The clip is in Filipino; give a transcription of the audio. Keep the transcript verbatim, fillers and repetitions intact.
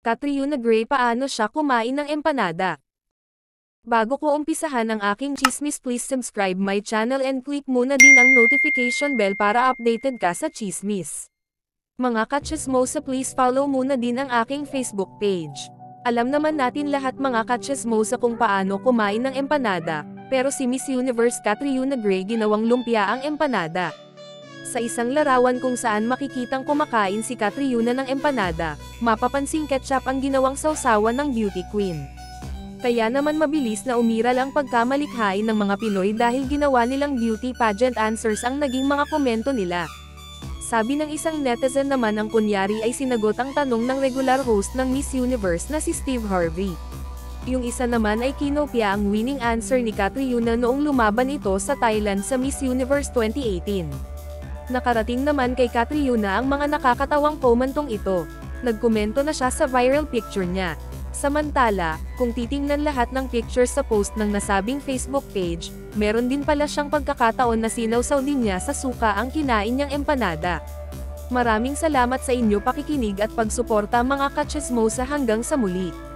Catriona Gray paano siya kumain ng empanada. Bago ko umpisahan ang aking chismis, please subscribe my channel and click muna din ang notification bell para updated ka sa chismis. Mga kachismosa, please follow muna din ang aking Facebook page. Alam naman natin lahat mga kachismosa kung paano kumain ng empanada, pero si Miss Universe Catriona Gray ginawang lumpia ang empanada. Sa isang larawan kung saan makikitang kumakain si Catriona ng empanada, mapapansing ketchup ang ginawang sawsawan ng beauty queen. Kaya naman mabilis na umiral ang pagkamalikhain ng mga Pinoy dahil ginawa nilang beauty pageant answers ang naging mga komento nila. Sabi ng isang netizen naman ang kunyari ay sinagot ang tanong ng regular host ng Miss Universe na si Steve Harvey. Yung isa naman ay kinopya ang winning answer ni Catriona noong lumaban ito sa Thailand sa Miss Universe twenty eighteen. Nakarating naman kay Catriona ang mga nakakatawang komentong ito. Nagkomento na siya sa viral picture niya. Samantala, kung titingnan lahat ng pictures sa post ng nasabing Facebook page, meron din pala siyang pagkakataon na sinawsaw din niya sa suka ang kinain niyang empanada. Maraming salamat sa inyo pakikinig at pagsuporta mga kachismosa, hanggang sa muli.